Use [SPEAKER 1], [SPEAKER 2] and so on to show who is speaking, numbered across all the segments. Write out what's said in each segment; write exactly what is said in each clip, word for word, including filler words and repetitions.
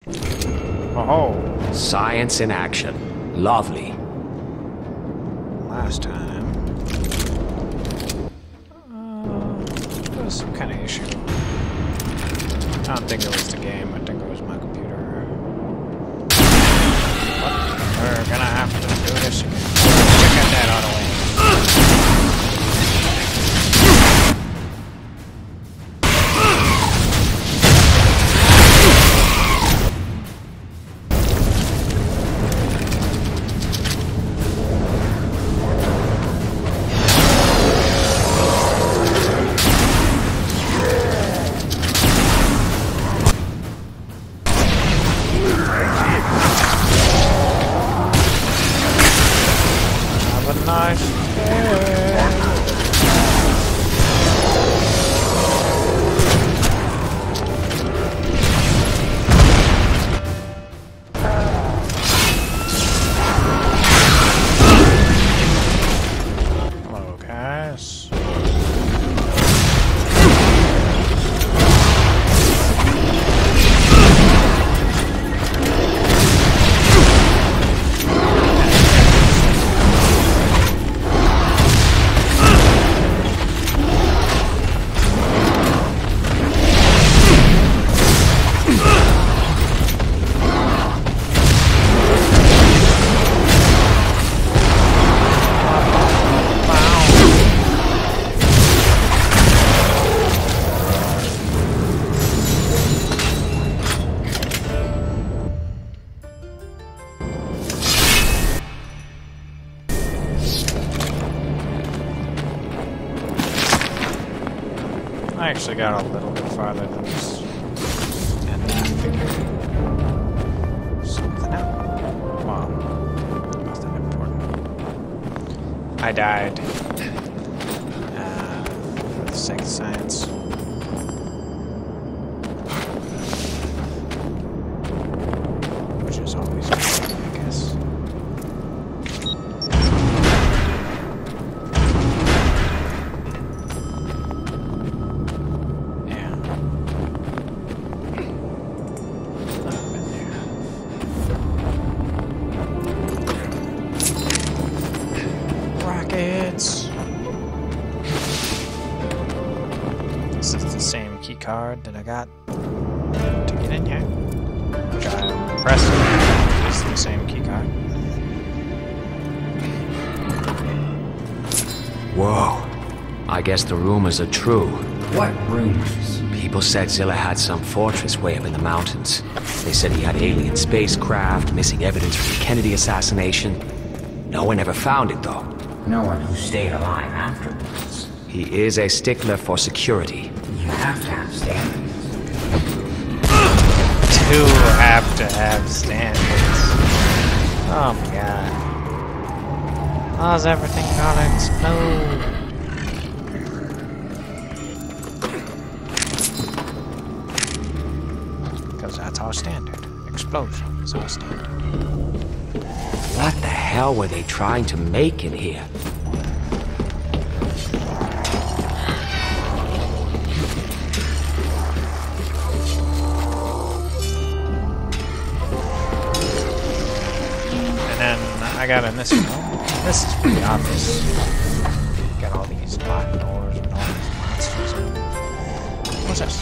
[SPEAKER 1] Oh,
[SPEAKER 2] Science in action. Lovely.
[SPEAKER 1] last time. Uh, there was some kind of issue. I don't think it was the game, I think it was my computer. But we're gonna have to do this again. Check out that auto aim. Nice. Hello, guys. I actually got a little bit farther than this. And I figured something out. Well, nothing important. I died. Uh, for the sake of science. Which is always good, I guess. This is the same key card that I got to get in here, which I'm impressed with. It's the same key card.
[SPEAKER 2] Whoa. I guess the rumors are true.
[SPEAKER 3] What rumors?
[SPEAKER 2] People said Zilla had some fortress way up in the mountains. They said he had alien spacecraft, missing evidence from the Kennedy assassination. No one ever found it, though.
[SPEAKER 3] No one who stayed alive afterwards.
[SPEAKER 2] He is a stickler for security.
[SPEAKER 3] You have to have standards.
[SPEAKER 1] Two have to have standards. Oh my god. How's everything gonna explode? Because that's our standard. Explosion is our standard.
[SPEAKER 2] What the hell were they trying to make in here?
[SPEAKER 1] I got in this one. This is pretty obvious. Got all these locked doors and all these monsters in them. What's this?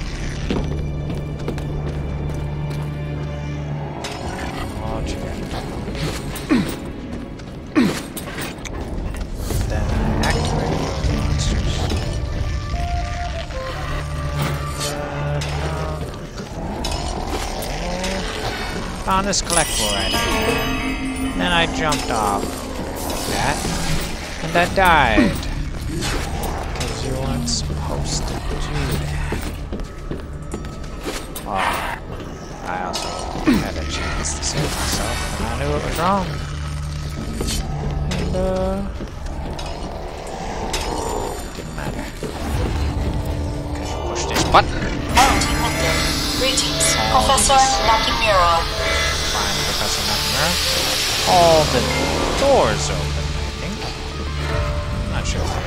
[SPEAKER 1] Oh, chicken. Then I activate the monsters. Uh, Found this collectible right here. Then I jumped off like that, and I died. Because you weren't supposed to do that. Oh, I also had a chance to save myself, and I knew it was wrong. And, uh... didn't matter. Because you pushed this button.
[SPEAKER 4] Greetings, Professor Nakamura.
[SPEAKER 1] Fine, Professor Nakamura. All the doors open, I think. I'm not sure why.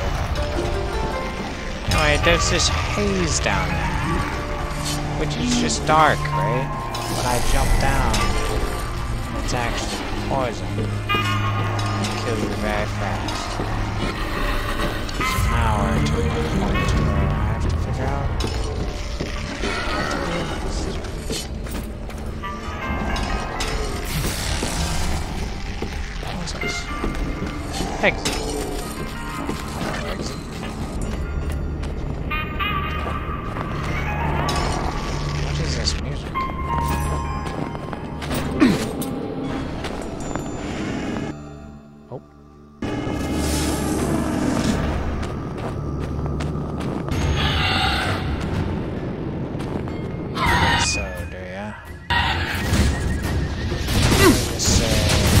[SPEAKER 1] Anyway, there's this haze down there. Which is just dark, right? When I jump down, it's actually poison. It'll kill you very fast. It's an hour to a point where I have to figure out what to do next. What's this? Exit. Exit. What is this music? Oh. So, do ya? Just say...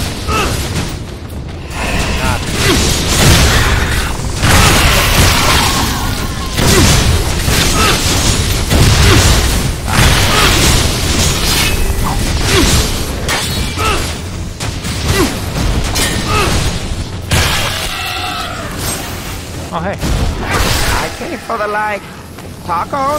[SPEAKER 1] Not... Oh, hey.
[SPEAKER 5] I came for the, like, tacos?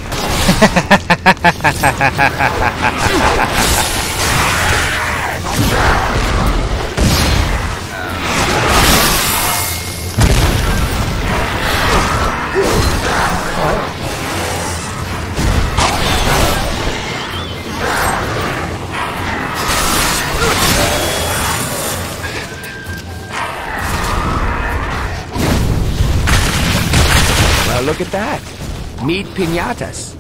[SPEAKER 5] Well, look at that. Meat piñatas.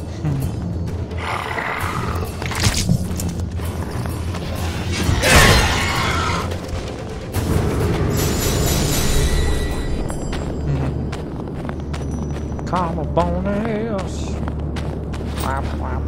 [SPEAKER 1] Carbonaires. Whap, whap.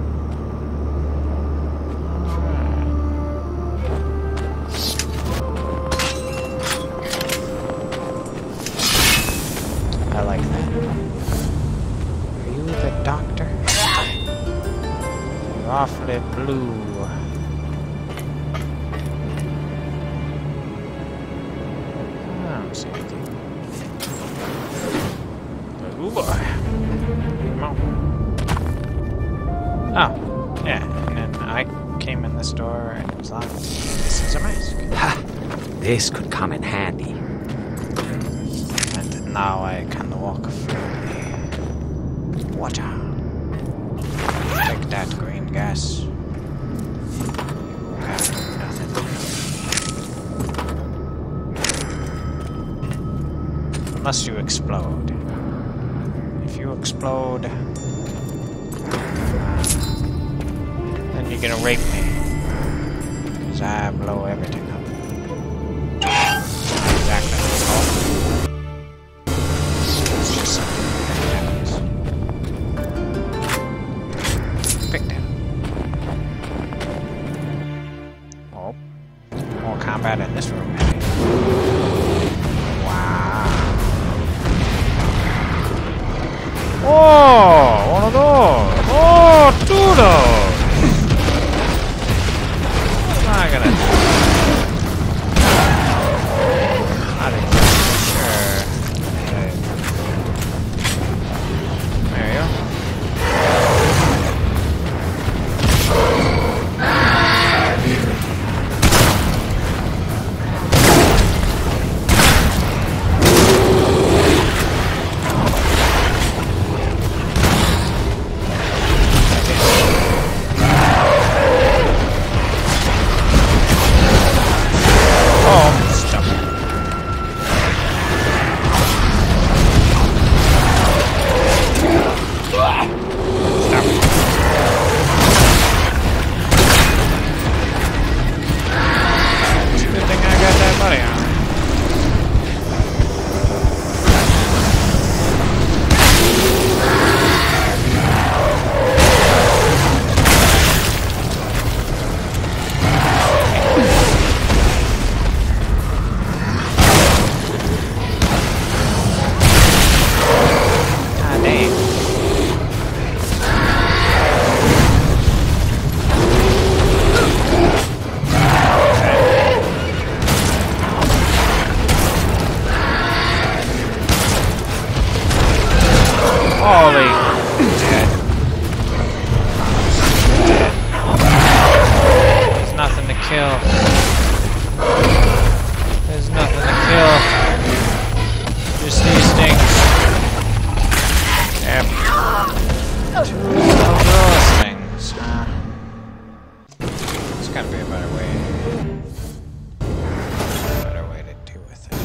[SPEAKER 1] I like that. Are you the doctor? You're awfully blue. I don't see anything. Oh boy. Come on. Oh, yeah, and then I came in this door and it was locked. This is a mask.
[SPEAKER 2] Ha! This could come in handy.
[SPEAKER 1] And now I can walk freely. Water. Take that green gas. You have nothing. Unless you explode. If you explode, then you're gonna rape me. Because I blow everything up. Exactly. Oh. It's just something that happens. Pick that. Oh. More combat in this room, maybe. Oh, one of those. Oh, two of those. What am I gonna do? Not exactly sure. There you go. kill. There's nothing to kill. Just these things. Yep. Two of those things, huh? There's gotta be a better way. A better way to deal with it.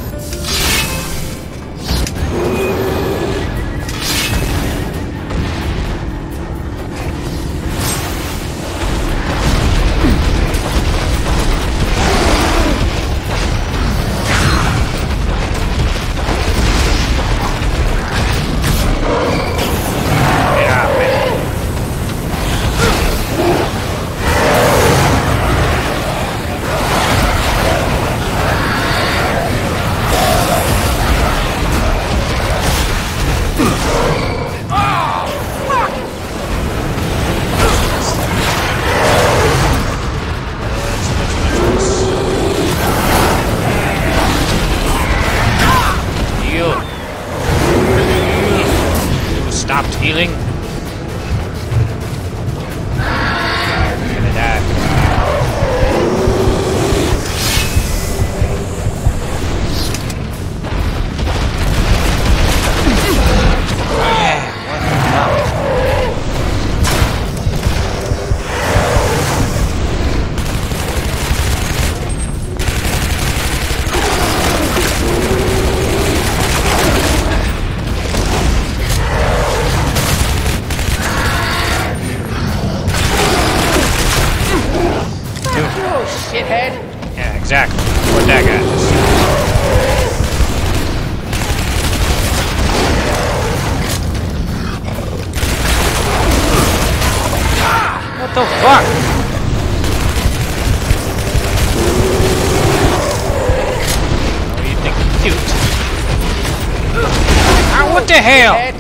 [SPEAKER 1] Stopped healing. I'm gonna die. Yeah, what the fuck?
[SPEAKER 5] Shithead.
[SPEAKER 1] Yeah, exactly. What that guy just said. What the fuck? Oh, you think you're cute? Ah, what the hell?
[SPEAKER 5] Shithead.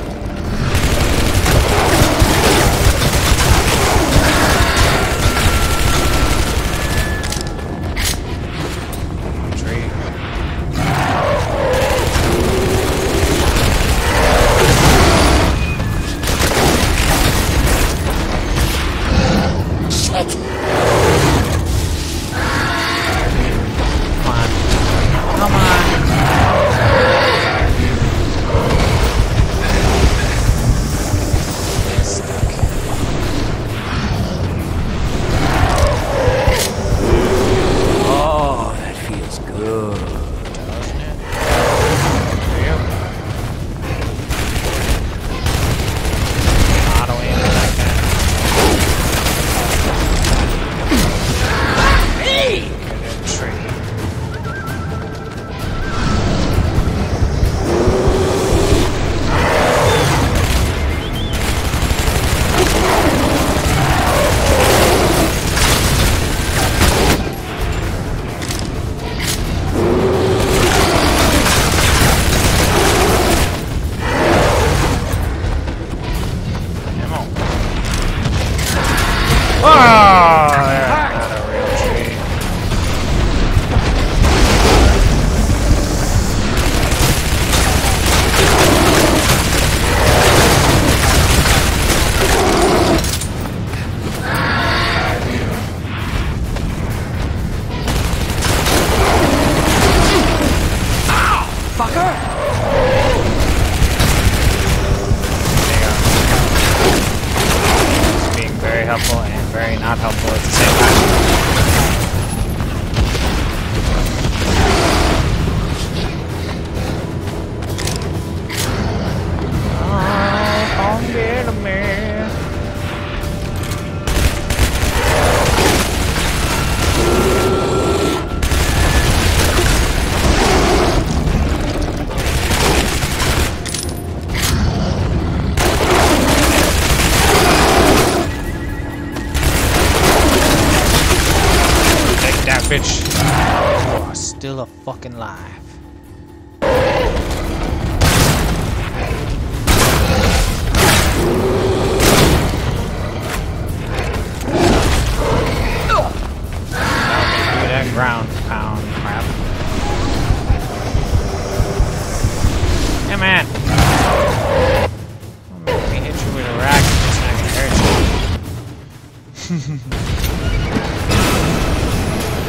[SPEAKER 1] Helpful and very not helpful at the same time. Oh, come get me. Bitch, you are still a fucking live. Do that ground pound crap. Hey man, don't make me hit you with a rack. It's not gonna hurt you.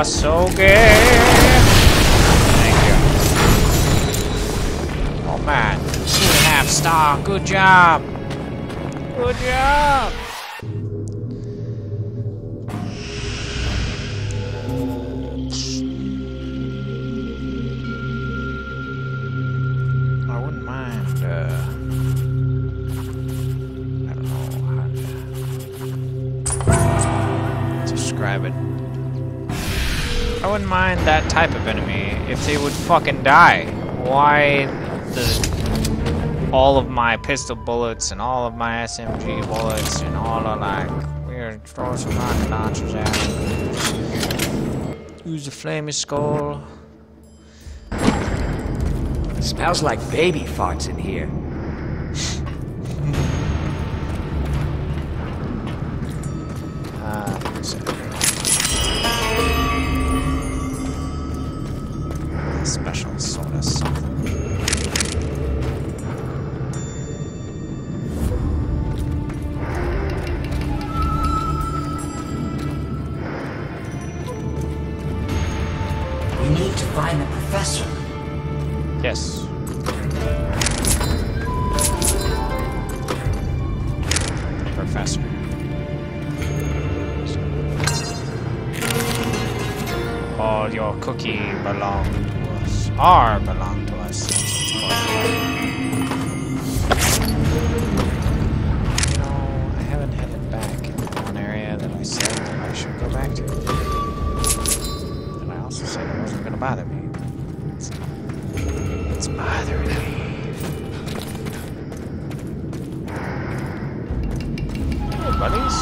[SPEAKER 1] Sasuke! Thank you. Oh man, two and a half star. Good job. Good job. I wouldn't mind. Uh, I don't know how to describe it. I wouldn't mind that type of enemy if they would fucking die. Why the all of my pistol bullets and all of my S M G bullets and all of like we're throw some rocket launchers at them. Use the flaming skull.
[SPEAKER 2] Smells like baby farts in here.
[SPEAKER 1] Uh, special sort of something.
[SPEAKER 3] We need to find the professor.
[SPEAKER 1] Yes. Professor. All your cookie belong to us. Are belong to us. You know, I haven't headed back in the one area that I said that I should go back to. And I also said it wasn't going to bother me. It's, it's bothering me. Hey, buddies.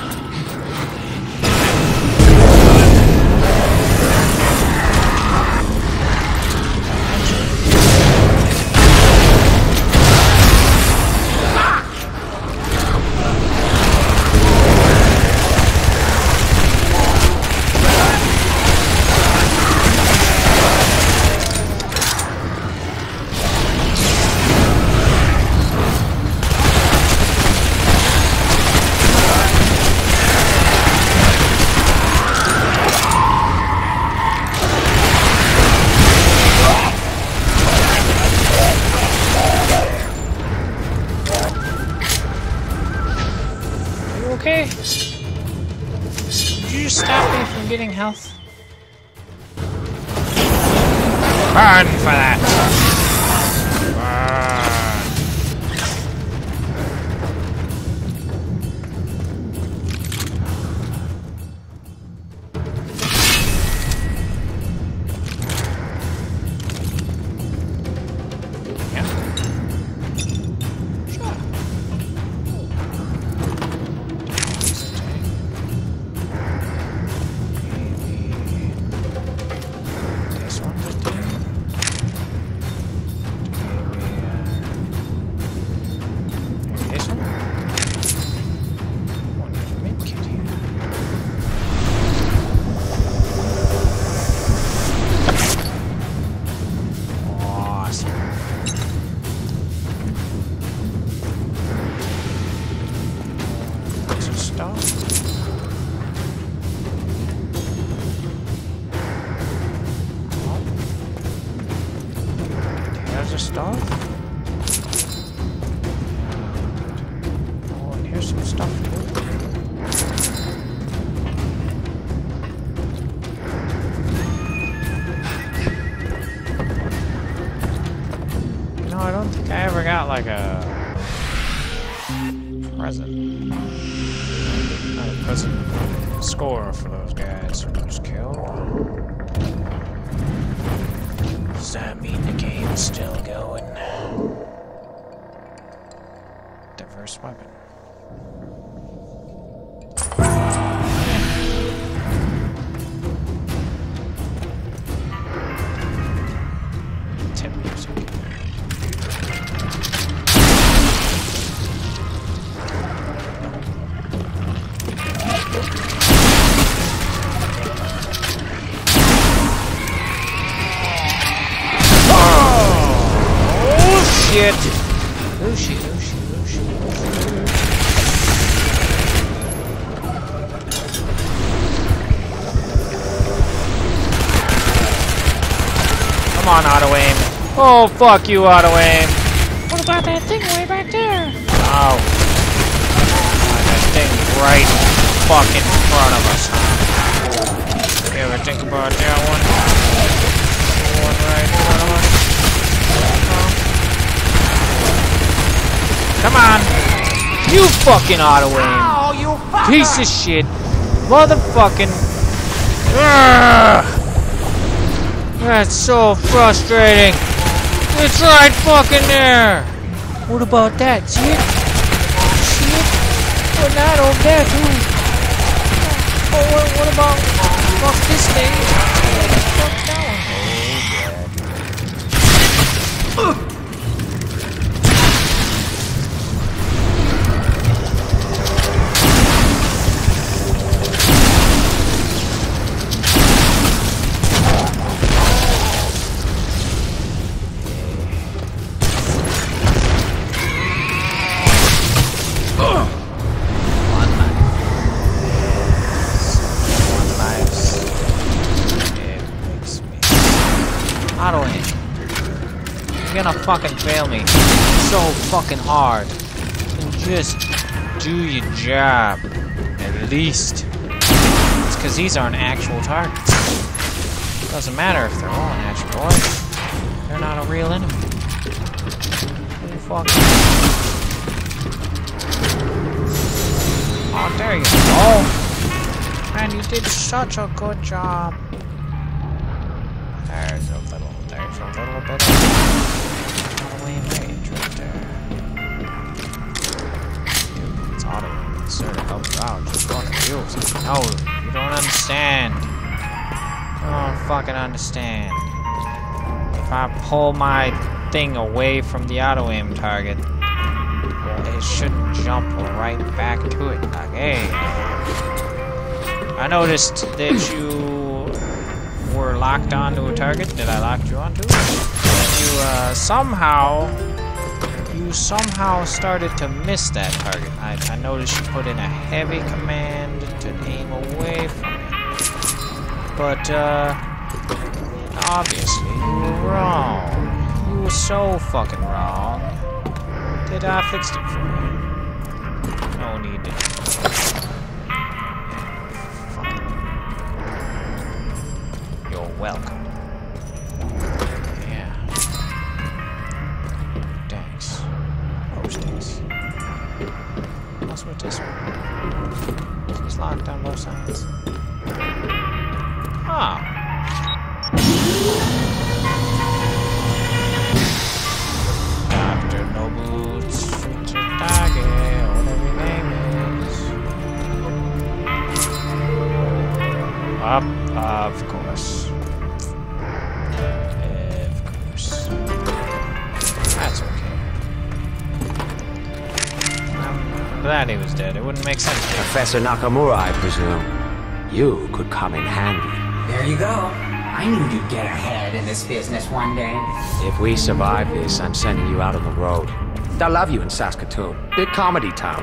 [SPEAKER 1] Okay? Did you just stop me from getting health? Burn for that! Burn! Yeah. Sure. Stuff. Oh, and here's some stuff too. No, I don't think I ever got like a present. Not a present. Score for those guys who was killed. Does that mean the game's still going? Diverse weapon. Tip music. Shit! Oh shit, oh shit, oh shit, oh shit. on, auto aim. Oh, fuck you, auto aim. What about that thing way back there? Oh. Oh, that thing right fucking in front of us, huh? You ever think about that one? The one right in front of us? Oh. Come on. You fucking auto aim.
[SPEAKER 5] Oh, you fucker!
[SPEAKER 1] Piece of shit. Motherfucking. Ugh. That's so frustrating. It's right fucking there. What about that? See it? See it? Well, that over there too. Oh, what, what about? Fuck this thing. Fuck that one. Oh, You're gonna fucking fail me so fucking hard. And just do your job, at least. It's because these aren't actual targets. Doesn't matter if they're all natural boys. They're not a real enemy. Who fucking... Oh, there you go. Man, you did such a good job. There's a little, there's a little bit of auto-aim range right there. Dude, it's auto-aim. It's sort of helps you out. Just fucking use it. No, you don't understand. You don't fucking understand. If I pull my thing away from the auto-aim target, it shouldn't jump right back to it. Like, hey. I noticed that you were locked onto a target that I locked you onto. You uh, somehow, you somehow started to miss that target. I, I noticed you put in a heavy command to aim away from it. But uh, obviously you were wrong. You were so fucking wrong that I fixed it for you. No need to. Welcome. Yeah. Thanks. Postings. What's with this one? It's locked on both sides. Ah. Doctor No Boots, Shitage, whatever your name is. Up, of course. That's okay. I'm glad he was dead. It wouldn't make sense.
[SPEAKER 2] Professor Nakamura, I presume. You could come in handy.
[SPEAKER 3] There you go. I knew you'd get ahead in this business one day.
[SPEAKER 2] If we survive this, I'm sending you out on the road. They'll love you in Saskatoon. Big comedy town.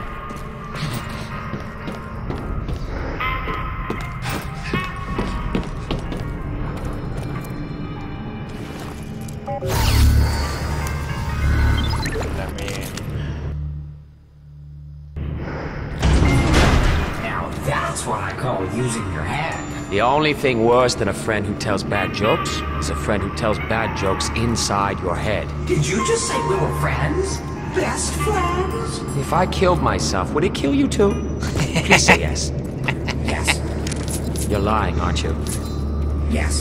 [SPEAKER 3] That's what I call using your head.
[SPEAKER 2] The only thing worse than a friend who tells bad jokes is a friend who tells bad jokes inside your head.
[SPEAKER 3] Did you just say we were friends? Best friends?
[SPEAKER 2] If I killed myself, would it kill you too? Please say yes.
[SPEAKER 3] Yes.
[SPEAKER 2] You're lying, aren't you?
[SPEAKER 3] Yes.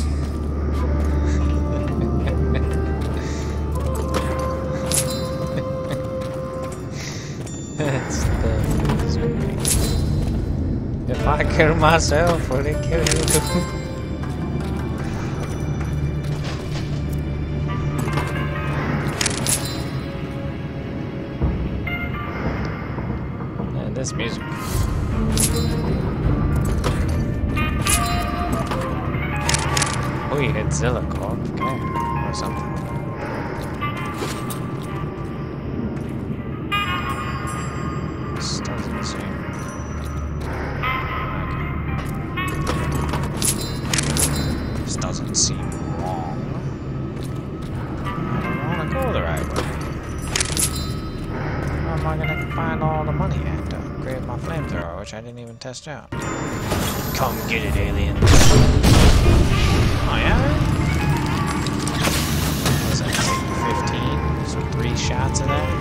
[SPEAKER 1] That's the... If I kill myself, would it kill you too? And this music. Oh, you hit Zillicorp, okay, or something. This doesn't seem... Doesn't seem wrong. Oh, flamethrower, which I didn't even test out. Come get it, aliens. Oh, yeah? Was that like fifteen? So three shots of that?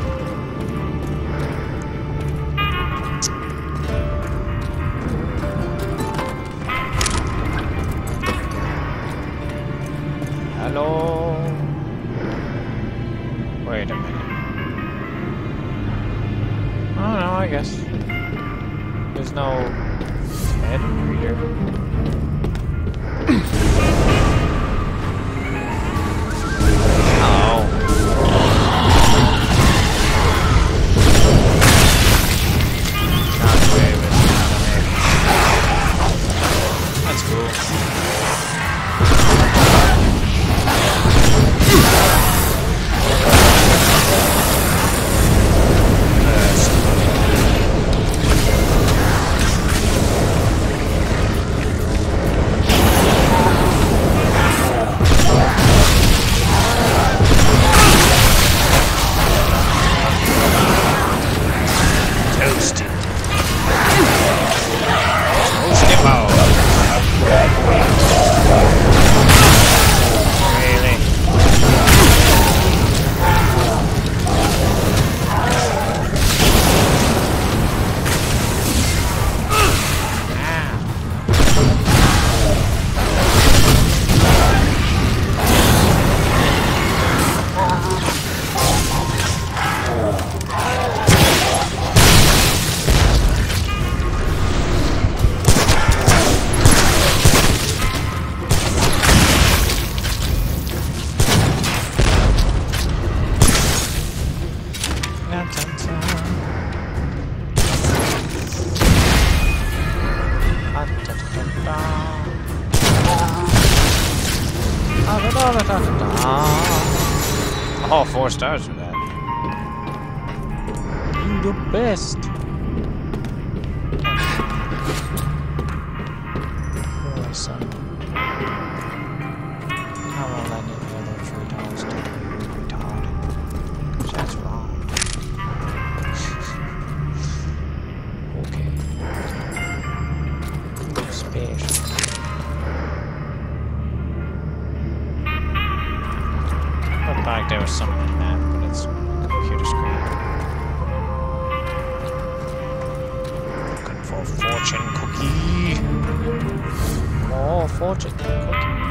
[SPEAKER 1] Hello? Wait a minute. Oh no, I guess. There's no head reader. Oh. Shockwave is coming. That's cool. Oh, four stars for that. You the best. Oh, son. I won't let any other free dollars do it. Retarded. Because that's wrong. Okay. Special. Looked like there was something in that, but it's a computer screen. Looking for fortune cookie. Oh, fortune cookie.